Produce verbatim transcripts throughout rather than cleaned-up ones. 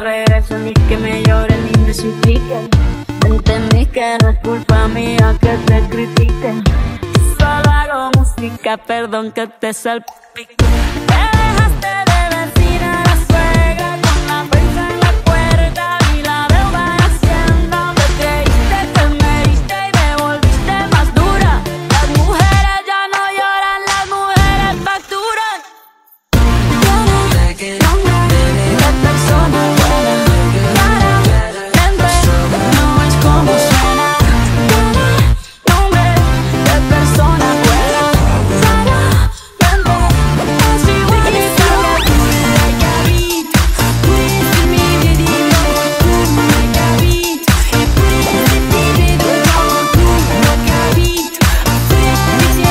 no regreso ni que me lloren ni me supliquen. Entendí que no es culpa mía que te critiquen. Solo hago música, perdón que te salpique. Te dejaste de vecina la suegra con la prensa en la puerta y la deuda en Hacienda. Te creíste que me diste y me volviste más dura. Las mujeres ya no lloran, las mujeres facturan. De persona buena, claramente no es como suena. Nombre de persona buena, claramente es igual que tú. Like a beat, please me the like a beat, please me the like a beat, please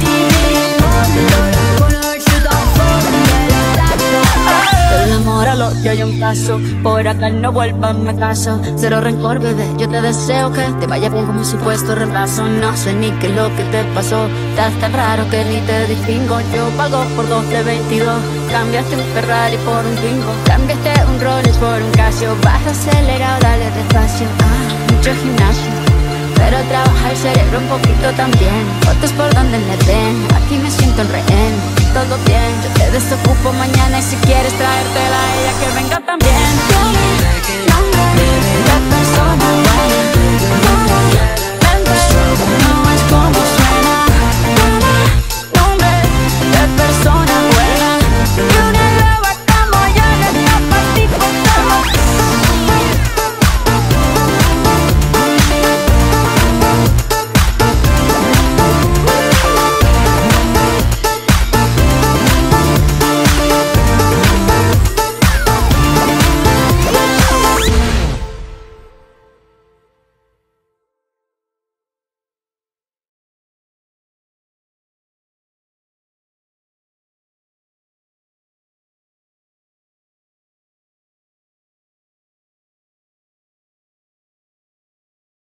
del amor al odio hay un paso, por acá no vuelvan a casa. Cero rencor, bebé, yo te deseo que te vaya bien con mi supuesto reemplazo. No sé ni qué es lo que te pasó, estás tan raro que ni te distingo. Yo pago por dos de veintidós, cambiaste un Ferrari por un Twingo, cambiaste un Rolex por un Casio. Vas acelerado, dale despacio, ah, mucho gimnasio, pero trabaja el cerebro un poquito también. Fotos por donde me ven, aquí me siento en rehén. Todo bien, yo te desocupo mañana y si quieres traértela a ella que venga también.